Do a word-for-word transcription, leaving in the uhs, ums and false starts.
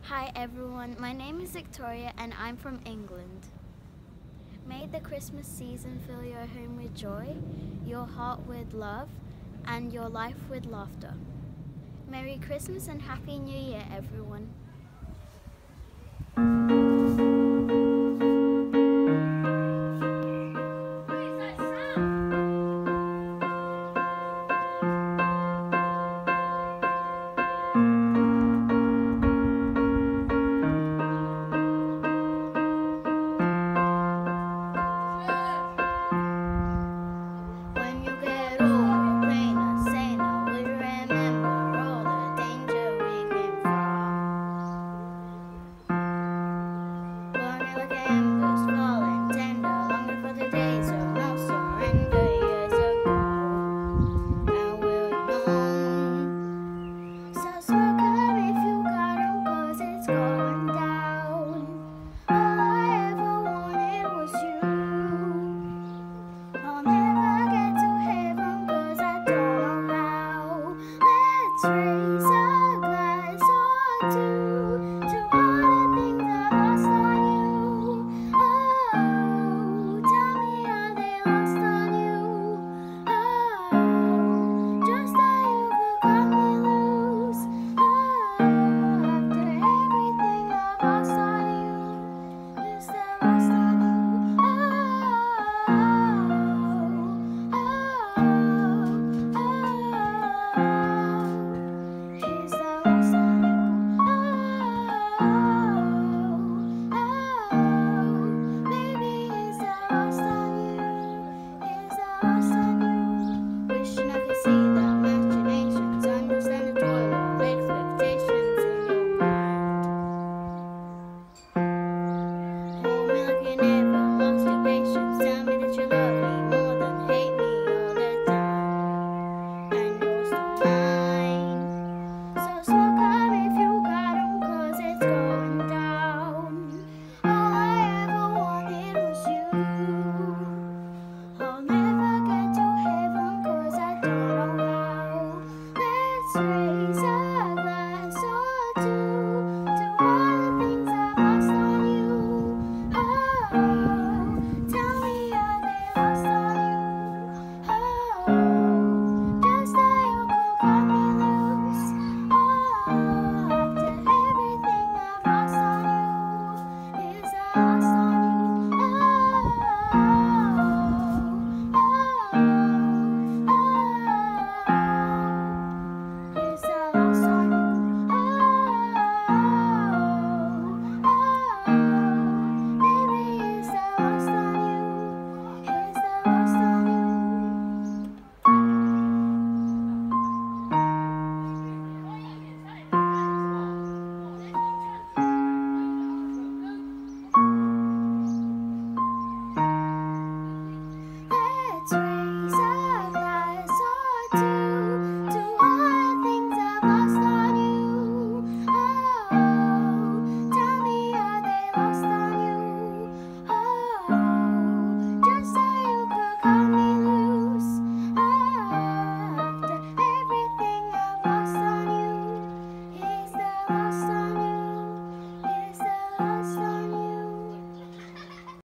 Hi everyone, my name is Victoria and I'm from England. May the Christmas season fill your home with joy, your heart with love, and your life with laughter. Merry Christmas and Happy New Year, everyone. Raise a glass or two.